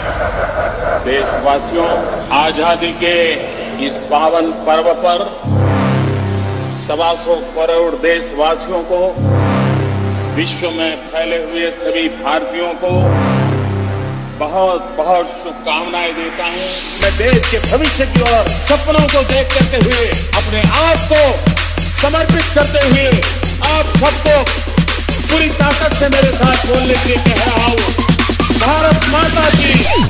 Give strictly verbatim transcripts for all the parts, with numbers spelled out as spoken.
देशवासियों, आजादी के इस पावन पर्व पर सवा सौ करोड़ देशवासियों को, विश्व में फैले हुए सभी भारतीयों को बहुत बहुत शुभकामनाएं देता हूं। मैं देश के भविष्य की ओर सपनों को देख करते हुए अपने आप को समर्पित करते हुए आप सबको पूरी ताकत से मेरे साथ बोलने के लिए कह रहा हूं, भारत माता की।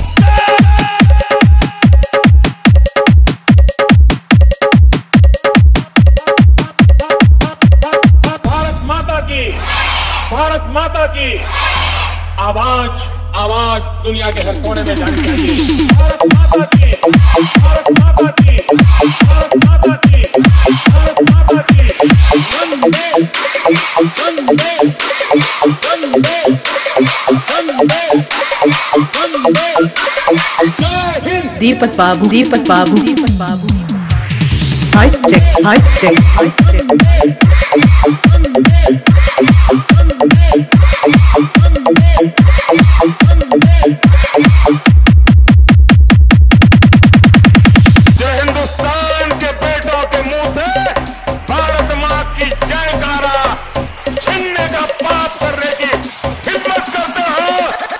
भारत माता की आवाज आवाज दुनिया के हर कोने में जानी चाहिए। भारत माता की, भारत माता की, भारत माता की, भारत माता की। वंदे वंदे वंदे वंदे वंदे। जय Hind. Deepak Babu, Deepak Babu, Deepak Babu. Height check, height check, height check. Hindustan के बेटों के मुंह से भारत माँ की जयकारा छीनने का पाप करने की हिम्मत करते हो।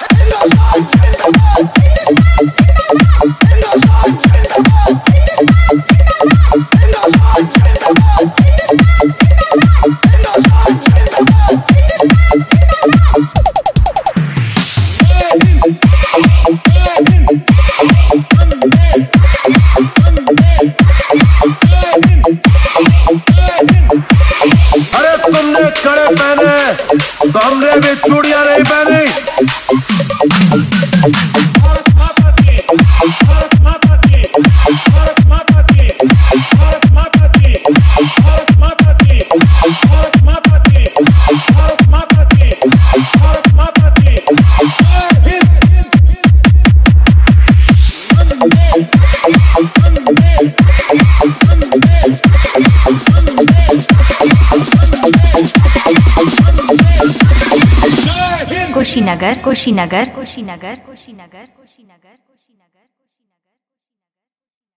अरे तुमने कड़े पहने तो हमने भी चूड़ियां नहीं पहनी। भारत माता की, भारत माता की, भारत माता की, भारत माता की, भारत माता की, भारत माता की, भारत माता की, भारत माता की। जय हिंद। कुशीनगर, कुशीनगर, कुशीनगर, कुशीनगर।